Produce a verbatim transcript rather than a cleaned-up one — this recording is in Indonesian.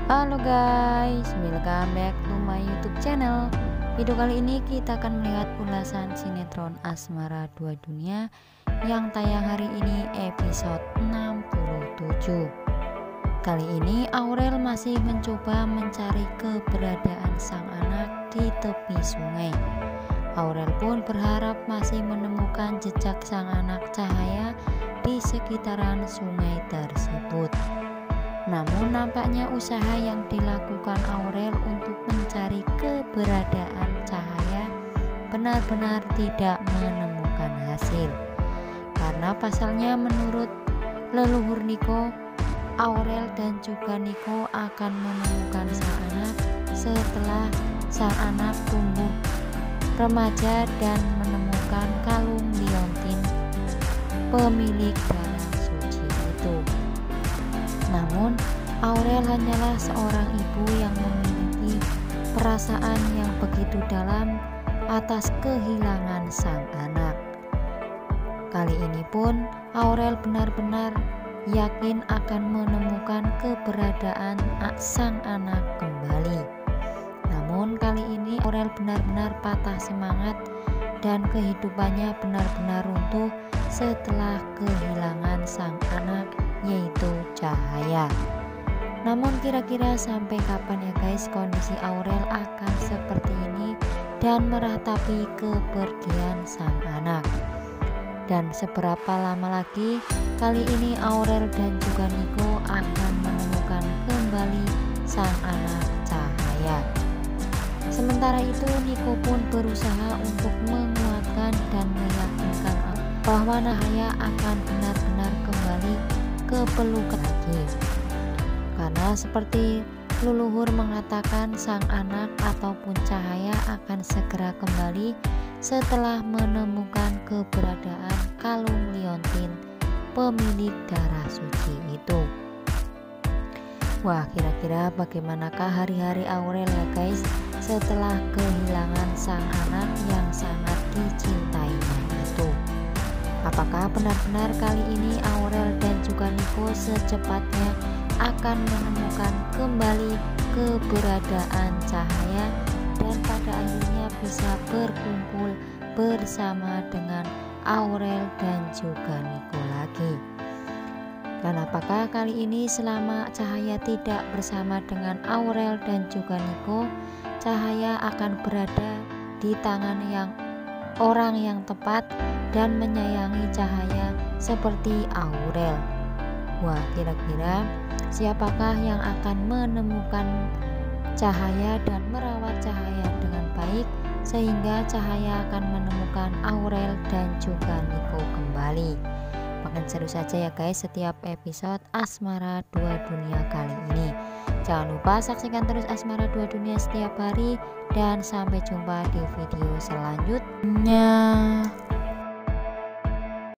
Halo guys, welcome back to my YouTube channel. Video kali ini kita akan melihat ulasan sinetron Asmara Dua Dunia yang tayang hari ini episode enam puluh tujuh. Kali ini Aurel masih mencoba mencari keberadaan sang anak di tepi sungai. Aurel pun berharap masih menemukan jejak sang anak Cahaya di sekitaran sungai tersebut. Namun nampaknya usaha yang dilakukan Aurel untuk mencari keberadaan Cahaya benar-benar tidak menemukan hasil. Karena pasalnya menurut leluhur Niko, Aurel dan juga Niko akan menemukan sang anak setelah sang anak tumbuh remaja dan menemukan kalung liontin pemilik darah suci itu. Namun Aurel hanyalah seorang ibu yang memiliki perasaan yang begitu dalam atas kehilangan sang anak. Kali ini pun Aurel benar-benar yakin akan menemukan keberadaan sang anak kembali. Namun kali ini Aurel benar-benar patah semangat dan kehidupannya benar-benar runtuh setelah kehilangan sang anak, yaitu Cahaya. Namun kira-kira sampai kapan ya guys kondisi Aurel akan seperti ini dan meratapi kepergian sang anak? Dan seberapa lama lagi kali ini Aurel dan juga Niko akan menemukan kembali sang anak Cahaya? Sementara itu Niko pun berusaha untuk menguatkan dan meyakinkan bahwa Cahaya akan benar-benar kembali ke pelukan lagi. Karena seperti leluhur mengatakan, sang anak ataupun Cahaya akan segera kembali setelah menemukan keberadaan kalung liontin pemilik darah suci itu. Wah, kira-kira bagaimanakah hari-hari Aurel ya guys setelah kehilangan sang anak yang sangat dicintainya itu? Apakah benar-benar kali ini Aurel dan juga Niko secepatnya akan menemukan kembali keberadaan Cahaya dan pada akhirnya bisa berkumpul bersama dengan Aurel dan juga Niko lagi? Dan apakah kali ini selama Cahaya tidak bersama dengan Aurel dan juga Niko, Cahaya akan berada di tangan yang orang yang tepat dan menyayangi Cahaya seperti Aurel? Wah, kira-kira siapakah yang akan menemukan Cahaya dan merawat Cahaya dengan baik sehingga Cahaya akan menemukan Aurel dan juga Niko kembali? Makin seru saja ya guys setiap episode Asmara Dua Dunia kali ini. Jangan lupa saksikan terus Asmara Dua Dunia setiap hari dan sampai jumpa di video selanjutnya.